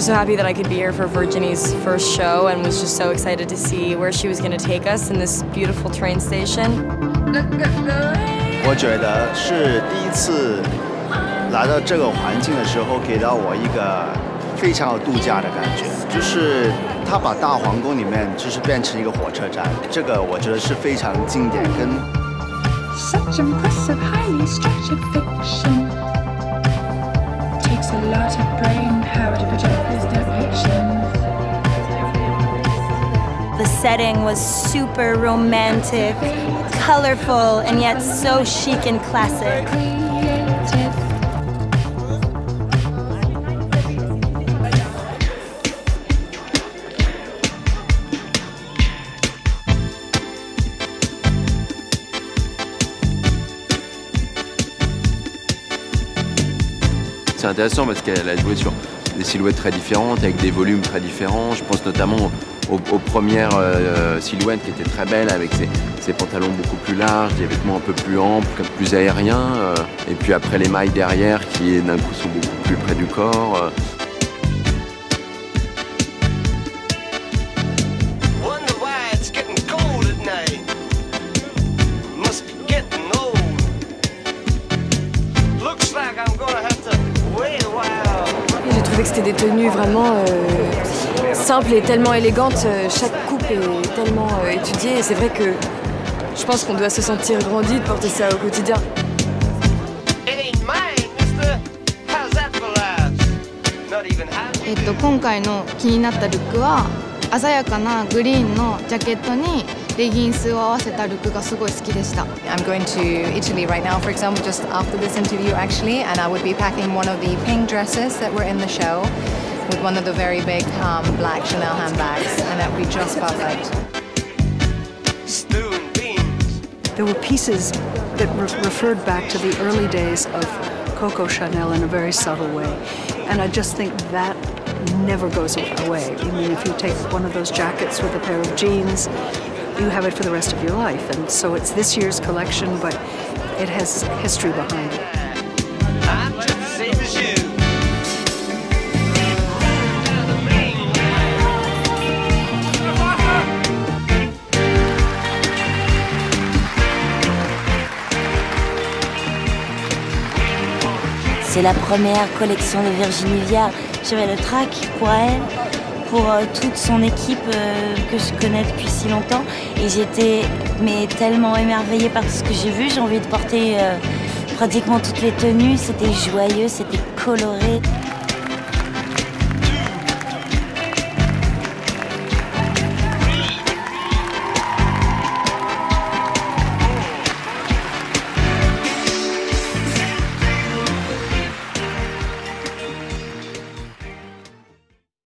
so happy that I could be here for Virginie's first show and was just so excited to see where she was going to take us in this beautiful train station. 我觉得是第一次来到这个环境的时候，给到我一个非常有度假的感觉，就是它把大皇宫里面就是变成一个火车站，这个我觉得是非常经典跟。 Such impressive, highly structured fiction. Takes a lot of brain power to project these depictions. The setting was super romantic, colorful, and yet so chic and classic. C'est intéressant parce qu'elle a joué sur des silhouettes très différentes, avec des volumes très différents. Je pense notamment aux premières silhouettes qui étaient très belles, avec ses pantalons beaucoup plus larges, des vêtements un peu plus amples, plus aériens. Et puis après les mailles derrière qui d'un coup sont beaucoup plus près du corps. J'ai trouvé que c'était des tenues vraiment simples et tellement élégantes. Chaque coupe est tellement étudiée et c'est vrai que je pense qu'on doit se sentir grandi de porter ça au quotidien. 今回の気になったルックは鮮やかなグリーンのジャケットにレギンスを合わせたルックがすごい好きでした。 I'm going to Italy right now, for example, just after this interview actually, and I would be packing one of the pink dresses that were in the show with one of the very big black Chanel handbags, and that would be just perfect. There were pieces that referred back to the early days of Coco Chanel in a very subtle way, and I just think that never goes away. I mean, if you take one of those jackets with a pair of jeans, you have it for the rest of your life. And so it's this year's collection, but it has history behind it. C'est la première collection de Virginie Viard. J'avais le trac pour elle, pour toute son équipe que je connais depuis si longtemps. Et j'étais tellement émerveillée par tout ce que j'ai vu. J'ai envie de porter pratiquement toutes les tenues. C'était joyeux, c'était coloré.